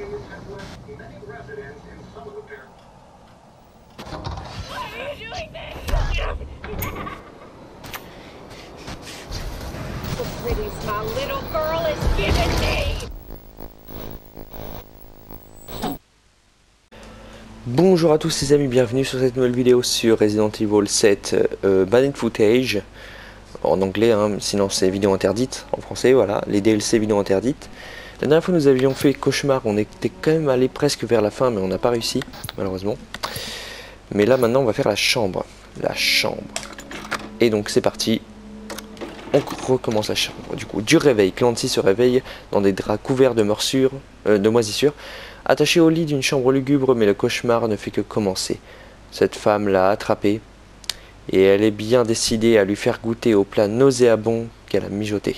Bonjour à tous les amis, bienvenue sur cette nouvelle vidéo sur Resident Evil 7 Banned Footage en anglais, hein, sinon c'est vidéo interdite en français, voilà, les DLC vidéo interdite. La dernière fois nous avions fait Cauchemar, on était quand même allé presque vers la fin mais on n'a pas réussi malheureusement. Mais là maintenant on va faire la chambre, et donc c'est parti. On recommence la chambre. Du coup, du réveil, Clancy se réveille dans des draps couverts de moisissures, attaché au lit d'une chambre lugubre, mais le cauchemar ne fait que commencer. Cette femme l'a attrapé, et elle est bien décidée à lui faire goûter au plat nauséabond qu'elle a mijoté.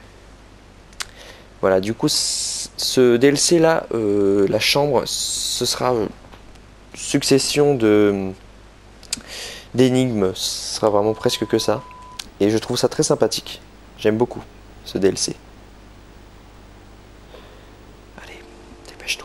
Voilà, du coup, ce DLC là, la chambre, ce sera succession d'énigmes, ce sera vraiment presque que ça. Et je trouve ça très sympathique. J'aime beaucoup ce DLC. Allez, dépêche-toi.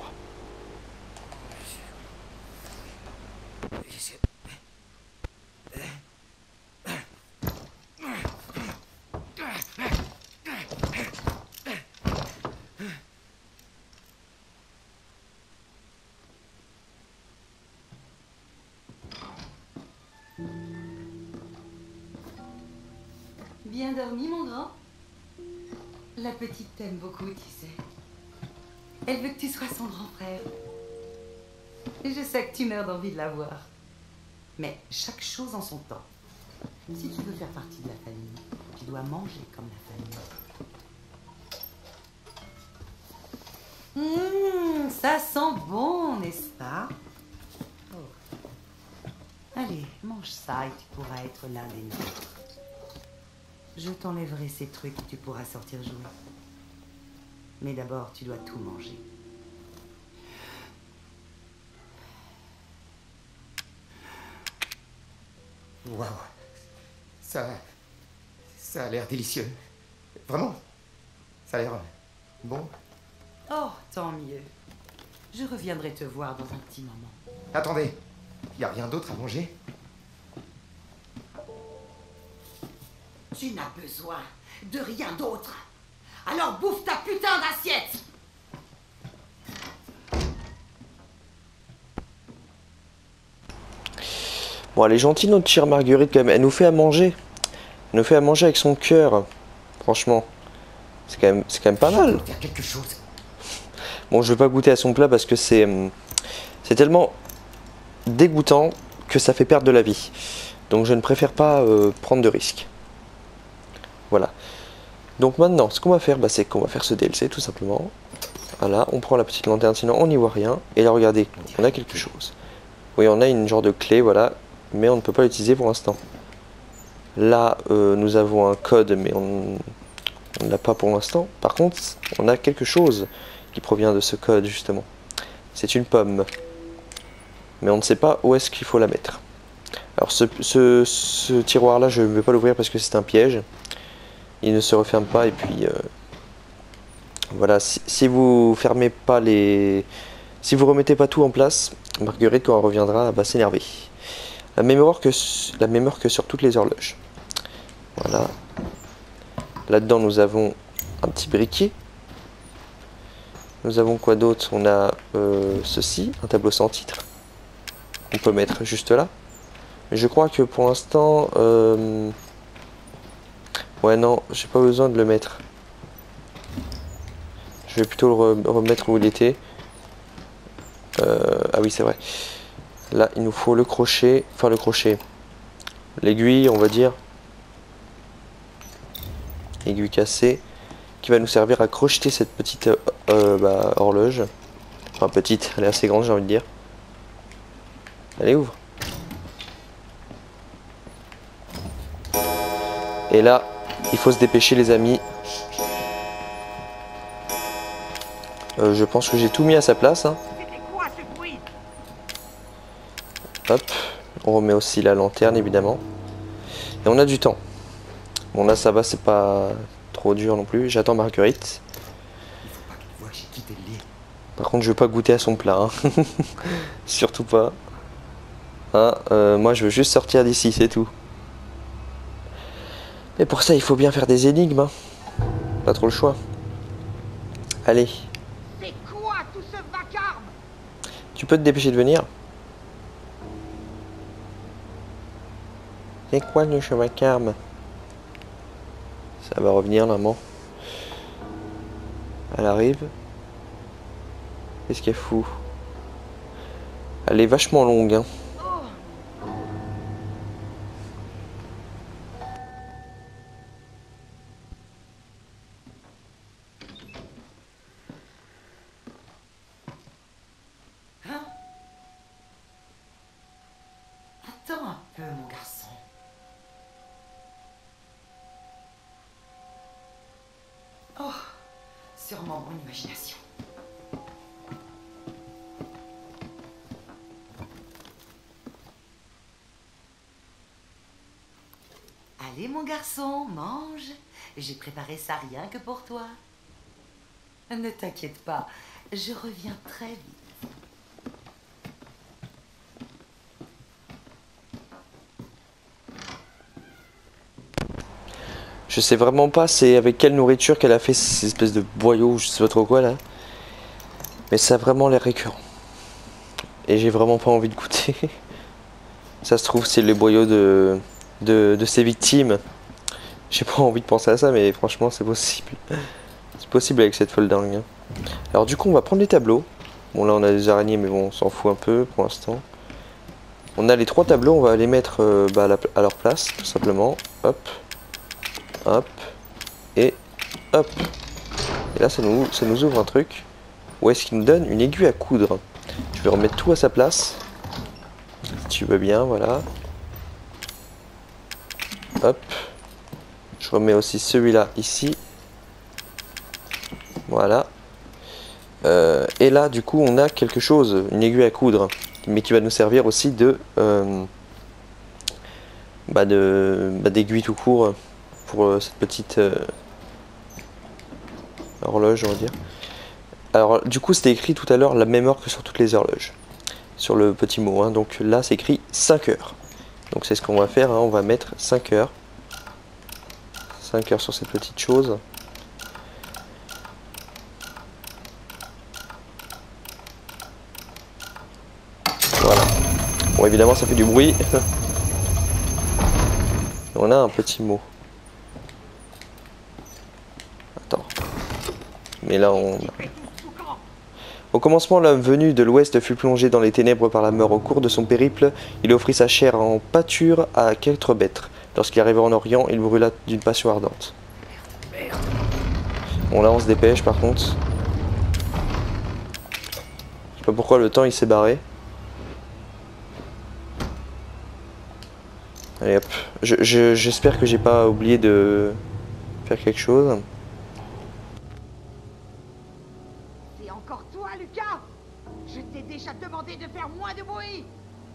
Bien dormi, mon grand? La petite t'aime beaucoup, tu sais. Elle veut que tu sois son grand frère. Et je sais que tu meurs d'envie de la voir. Mais chaque chose en son temps. Si tu veux faire partie de la famille, tu dois manger comme la famille. Ça sent bon, n'est-ce pas? Oh. Allez, mange ça et tu pourras être l'un des nôtres. Je t'enlèverai ces trucs et tu pourras sortir jouer. Mais d'abord, tu dois tout manger. Waouh, ça a l'air délicieux. Vraiment, ça a l'air bon. Oh, tant mieux. Je reviendrai te voir dans un petit moment. Attendez, il n'y a rien d'autre à manger? Tu n'as besoin de rien d'autre. Alors bouffe ta putain d'assiette. Bon, elle est gentille notre chère Marguerite quand même. Elle nous fait à manger. Elle nous fait à manger avec son cœur. Franchement, c'est quand même pas mal. Faire quelque chose. Bon, je vais pas goûter à son plat parce que c'est tellement dégoûtant que ça fait perdre de la vie. Donc je ne préfère pas prendre de risques. Voilà. Donc maintenant, ce qu'on va faire, c'est qu'on va faire ce DLC tout simplement. Voilà, on prend la petite lanterne, sinon on n'y voit rien. Et là, regardez, on a quelque chose. Oui, on a une genre de clé, voilà, mais on ne peut pas l'utiliser pour l'instant. Là, nous avons un code, mais on ne l'a pas pour l'instant. Par contre, on a quelque chose qui provient de ce code, justement. C'est une pomme. Mais on ne sait pas où est-ce qu'il faut la mettre. Alors, ce tiroir-là, je ne vais pas l'ouvrir parce que c'est un piège. Il ne se referme pas et puis voilà, si vous fermez pas si vous remettez pas tout en place, Marguerite quand elle reviendra va s'énerver. La même erreur que sur toutes les horloges. Voilà. Là-dedans nous avons un petit briquet. Nous avons quoi d'autre? On a ceci, un tableau sans titre. On peut mettre juste là. Mais je crois que pour l'instant ouais, non, j'ai pas besoin de le mettre. Je vais plutôt le remettre où il était. Ah oui, c'est vrai. Là, il nous faut le crochet. Enfin, le crochet. L'aiguille, on va dire. Aiguille cassée. Qui va nous servir à crocheter cette petite horloge. Enfin, petite, elle est assez grande, j'ai envie de dire. Allez, ouvre. Et là, il faut se dépêcher les amis. Je pense que j'ai tout mis à sa place. Hein. Hop, on remet aussi la lanterne évidemment. Et on a du temps. Bon là ça va, c'est pas trop dur non plus. J'attends Marguerite. Il faut pas qu'elle voie que j'ai quitté le lit. Par contre, je veux pas goûter à son plat. Hein. Surtout pas. Hein, moi, je veux juste sortir d'ici, c'est tout. Et pour ça, il faut bien faire des énigmes. Hein. Pas trop le choix. Allez. C'est quoi tout ce vacarme? Tu peux te dépêcher de venir? C'est quoi le vacarme? Ça va revenir, maman. Elle arrive. Qu'est-ce qu'elle fout? Elle est vachement longue, hein. Hein? Attends un peu, mon garçon. Oh, sûrement mon imagination. Allez, mon garçon, mange. J'ai préparé ça rien que pour toi. Ne t'inquiète pas, je reviens très vite. Je sais vraiment pas c'est avec quelle nourriture qu'elle a fait ces espèces de boyaux, je sais pas trop quoi là. Mais ça a vraiment l'air récurrent. Et j'ai vraiment pas envie de goûter. Ça se trouve c'est les boyaux de ses victimes. J'ai pas envie de penser à ça mais franchement c'est possible. C'est possible avec cette folle dingue. Hein. Alors du coup on va prendre les tableaux. Bon là on a des araignées mais bon on s'en fout un peu pour l'instant. On a les 3 tableaux, on va les mettre à leur place tout simplement. Hop. Hop. Et hop. Et là ça nous ouvre un truc. Où est-ce qu'il nous donne une aiguille à coudre. Je vais remettre tout à sa place. Si tu veux bien, voilà. Hop. Je remets aussi celui-là ici. Voilà. Et là, du coup, on a quelque chose, une aiguille à coudre, mais qui va nous servir aussi d'aiguille tout court pour cette petite horloge, on va dire. Alors, du coup, c'était écrit tout à l'heure la même heure que sur toutes les horloges, sur le petit mot. Hein. Donc là, c'est écrit 5 heures. Donc c'est ce qu'on va faire, hein. On va mettre 5 heures. 5 heures sur cette petite chose. Voilà. Bon, évidemment, ça fait du bruit. On a un petit mot. Attends. Mais là, on... Au commencement, l'homme venu de l'ouest fut plongé dans les ténèbres par la mort. Au cours de son périple, il offrit sa chair en pâture à quelques bêtes. Lorsqu'il arriva en Orient, il brûla d'une passion ardente. Bon, là, on se dépêche, par contre. Je sais pas pourquoi le temps, il s'est barré. Allez, hop. J'espère que j'ai pas oublié de faire quelque chose. C'est encore toi, Lucas? Je t'ai déjà demandé de faire moins de bruit.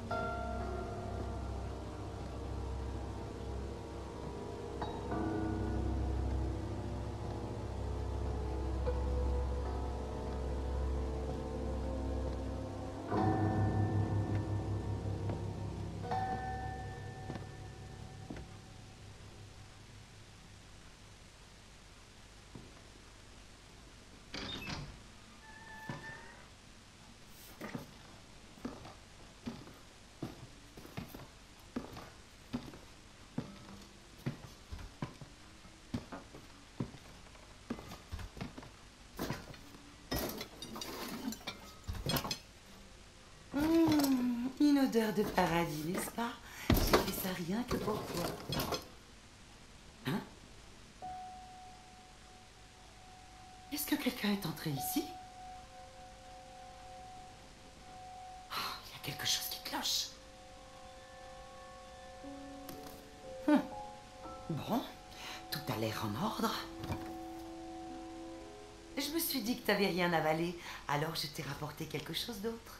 Une odeur de paradis, n'est-ce pas? J'ai fait ça rien que pour toi. Hein? Est-ce que quelqu'un est entré ici? Oh, il y a quelque chose qui cloche. Bon, tout a l'air en ordre. Je me suis dit que t'avais rien avalé, alors je t'ai rapporté quelque chose d'autre.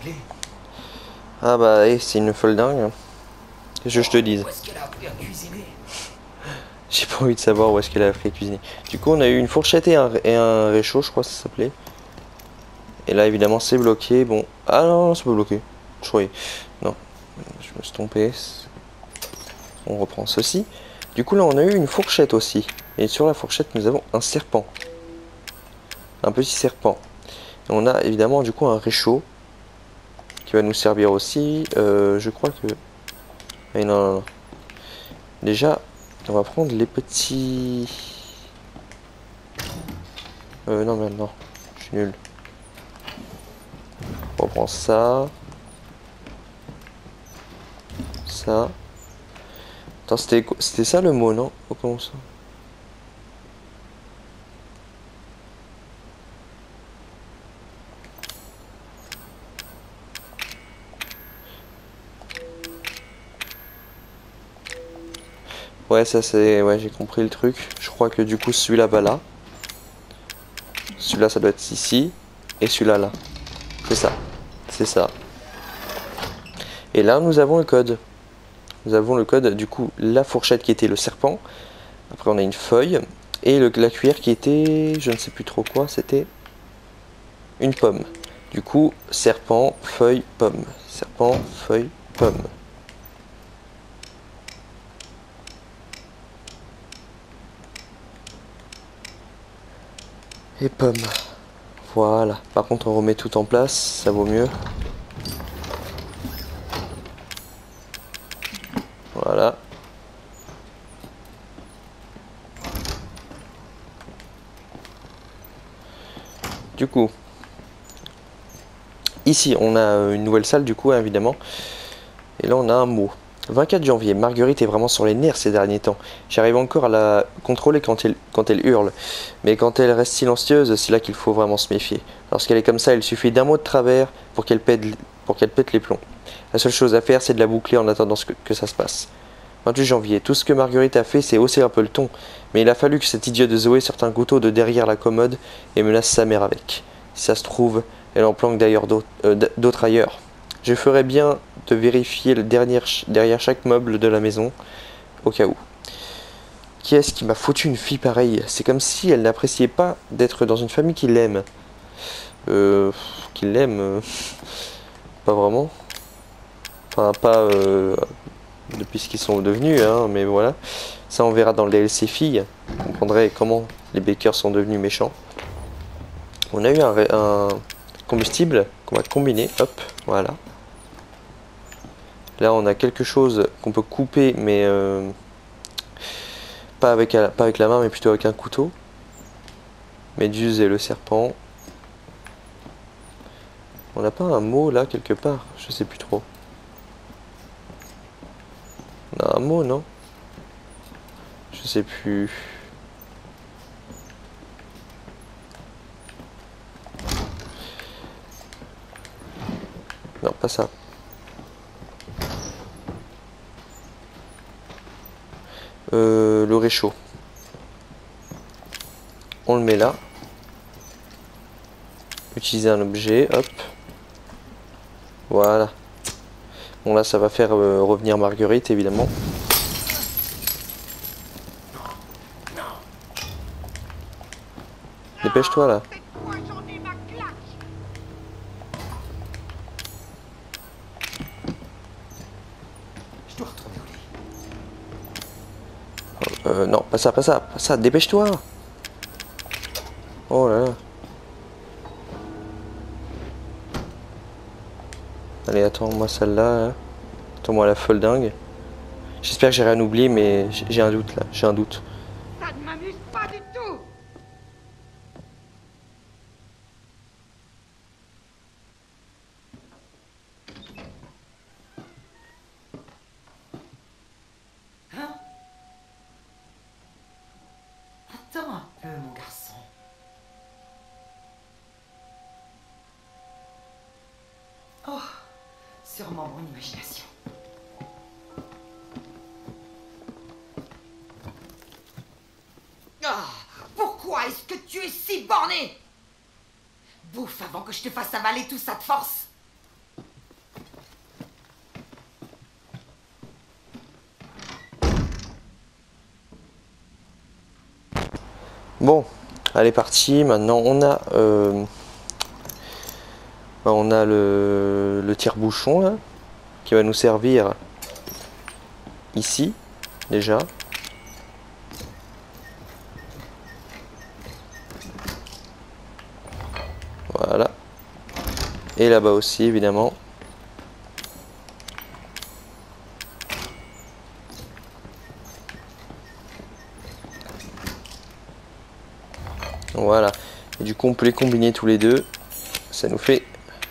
clé. Ah bah, c'est une folle dingue. Que je te dise. Où est-ce qu'elle a appris à cuisiner? J'ai pas envie de savoir où est-ce qu'elle a appris à cuisiner. Du coup, on a eu une fourchette et un réchaud, je crois que ça s'appelait. Et là, évidemment, c'est bloqué. Bon. Ah non, c'est pas bloqué. Je croyais. Non. Je me suis trompé. On reprend ceci. Du coup, là, on a eu une fourchette aussi. Et sur la fourchette, nous avons un serpent. Un petit serpent. Et on a évidemment, du coup, un réchaud. Qui va nous servir aussi. Je crois que... Et non, non, non. Déjà, on va prendre les petits... non, mais non. Je suis nul. On reprend ça. Ça. Attends, c'était ça le mot, non? Oh, comment ça? Ouais, ça c'est... Ouais, j'ai compris le truc. Je crois que du coup, celui-là va là. Celui-là, ça doit être ici. Et celui-là, là. C'est ça. C'est ça. Et là, nous avons le code. Nous avons le code, du coup, la fourchette qui était le serpent. Après, on a une feuille. Et la cuillère qui était... Je ne sais plus trop quoi, c'était... Une pomme. Du coup, serpent, feuille, pomme. Serpent, feuille, pomme. Et pomme. Voilà. Par contre, on remet tout en place, ça vaut mieux. Voilà. Du coup, ici, on a une nouvelle salle, du coup, évidemment. Et là, on a un mot. 24 janvier. Marguerite est vraiment sur les nerfs ces derniers temps. J'arrive encore à la contrôler quand elle hurle. Mais quand elle reste silencieuse, c'est là qu'il faut vraiment se méfier. Lorsqu'elle est comme ça, il suffit d'un mot de travers pour qu'elle pète les plombs. La seule chose à faire, c'est de la boucler en attendant que ça se passe. 28 janvier. Tout ce que Marguerite a fait, c'est hausser un peu le ton. Mais il a fallu que cet idiot de Zoé sorte un couteau de derrière la commode et menace sa mère avec. Si ça se trouve, elle en planque d'ailleurs d'autres ailleurs. Je ferais bien de vérifier derrière chaque meuble de la maison, au cas où. Qui est-ce qui m'a foutu une fille pareille? C'est comme si elle n'appréciait pas d'être dans une famille qui l'aime. Qui l'aime... pas vraiment. Enfin, pas depuis ce qu'ils sont devenus, hein, mais voilà. Ça, on verra dans le DLC filles. Vous comprendrez comment les Bakers sont devenus méchants. On a eu un combustible qu'on va combiner. Hop, voilà. Là, on a quelque chose qu'on peut couper, mais pas avec la main, mais plutôt avec un couteau. Méduse et le serpent. On n'a pas un mot là quelque part? Je sais plus trop. On a un mot, non? Je sais plus. Non, pas ça. Le réchaud. On le met là. Utiliser un objet, hop. Voilà. Bon là ça va faire revenir Marguerite évidemment. Dépêche-toi là. Cette fois, j'en ai ma claque. Je dois retourner au lit. Non, pas ça, pas ça, pas ça, dépêche-toi. Oh là là. Allez, attends-moi celle-là. Là. Attends-moi la folle dingue. J'espère que j'ai rien oublié, mais j'ai un doute là, j'ai un doute. Ça ne m'amuse pas du tout. Hein? Attends un peu, mon garçon. Oh, sûrement mon imagination. Ah, pourquoi est-ce que tu es si borné? Bouffe avant que je te fasse avaler tout ça de force. Bon, allez parti. Maintenant on a le tire-bouchon là qui va nous servir ici déjà. Voilà. Et là-bas aussi évidemment. Voilà. Et du coup on peut les combiner tous les deux. Ça nous fait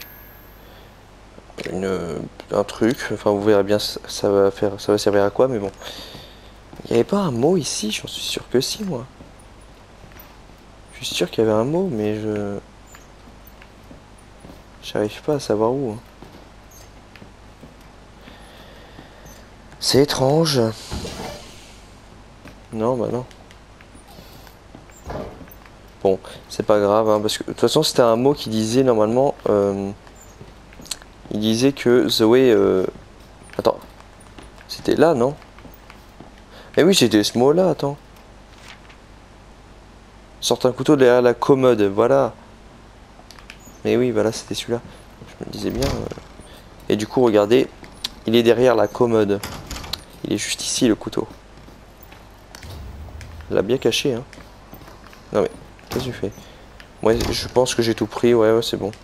un truc. Enfin vous verrez bien ça va servir à quoi, mais bon. Il n'y avait pas un mot ici, j'en suis sûr que si moi. Je suis sûr qu'il y avait un mot, mais j'arrive pas à savoir où. Hein. C'est étrange. Non, bah non. Bon, c'est pas grave, hein, parce que de toute façon c'était un mot qui disait normalement... il disait que Zoé... Attends. C'était là, non? Eh oui, c'était ce mot-là, attends. Sorte un couteau derrière la commode, voilà. Mais oui, voilà, c'était celui-là. Je me disais bien. Et du coup, regardez, il est derrière la commode. Il est juste ici, le couteau. Il l'a bien caché, hein. Non mais, qu'est-ce que tu fais? Ouais, je pense que j'ai tout pris, ouais, c'est bon.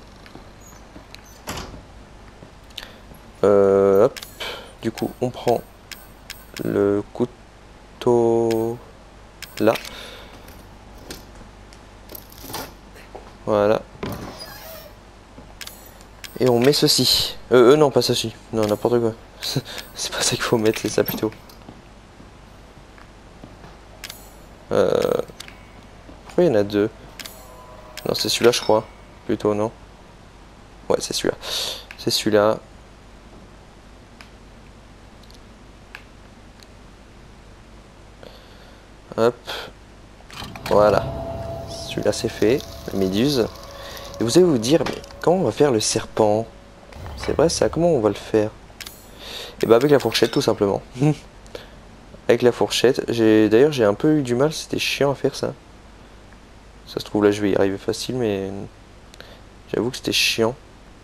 Hop. Du coup, on prend le couteau là. Voilà. Et on met ceci. Non, pas ceci. Non, n'importe quoi. C'est pas ça qu'il faut mettre, c'est ça plutôt. Pourquoi il y en a deux? Non, c'est celui-là, je crois. Plutôt, non? Ouais, c'est celui-là. C'est celui-là. Hop. Voilà. Celui-là, c'est fait. La méduse. Et vous allez vous dire, mais comment on va faire le serpent? C'est vrai, ça, comment on va le faire? Et bah avec la fourchette, tout simplement. Avec la fourchette. D'ailleurs, j'ai un peu eu du mal, c'était chiant à faire ça. Ça se trouve, là, je vais y arriver facile, mais... J'avoue que c'était chiant.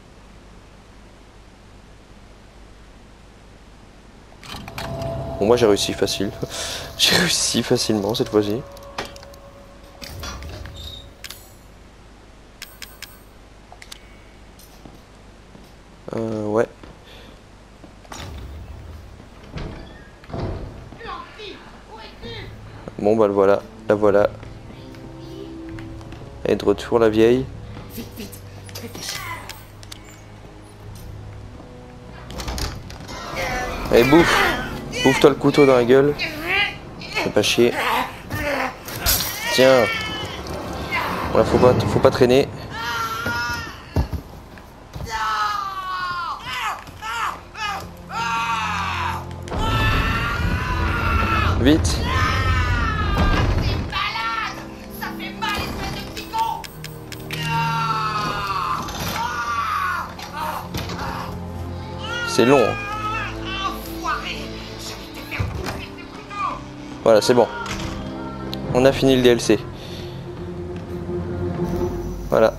Bon, moi, j'ai réussi facile. J'ai réussi facilement, cette fois-ci. Ouais. Bon bah le voilà, la voilà. Elle est de retour la vieille. Vite, vite, réfléchis. Allez bouffe. Bouffe-toi le couteau dans la gueule. Fais pas chier. Tiens. Voilà, faut pas traîner. Vite. C'est long. Voilà, c'est bon. On a fini le DLC. Voilà.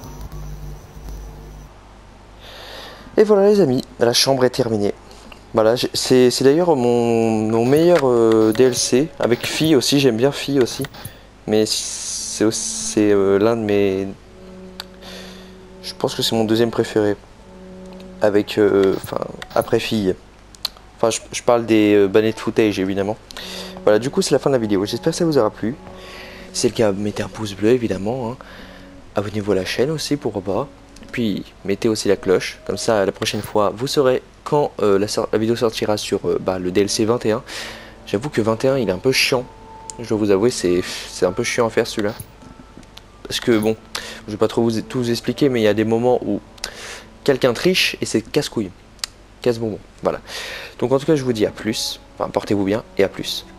Et voilà les amis, la chambre est terminée. Voilà, c'est d'ailleurs mon meilleur DLC. Avec Fille aussi, j'aime bien Fille aussi. Mais c'est l'un de mes... Je pense que c'est mon deuxième préféré. Avec... Enfin, après Fille. Enfin, je parle des banned footage évidemment. Voilà, du coup c'est la fin de la vidéo. J'espère que ça vous aura plu. Si c'est le cas, mettez un pouce bleu évidemment. Hein. Abonnez-vous à la chaîne aussi, pourquoi pas. Puis mettez aussi la cloche. Comme ça, la prochaine fois, vous saurez quand la vidéo sortira sur le DLC 21. J'avoue que 21, il est un peu chiant. Je dois vous avouer, c'est un peu chiant à faire celui-là. Parce que bon, je vais pas trop tout vous expliquer, mais il y a des moments où quelqu'un triche et c'est casse-couille. Casse-bonbon. Voilà. Donc en tout cas, je vous dis à plus. Enfin, portez-vous bien et à plus.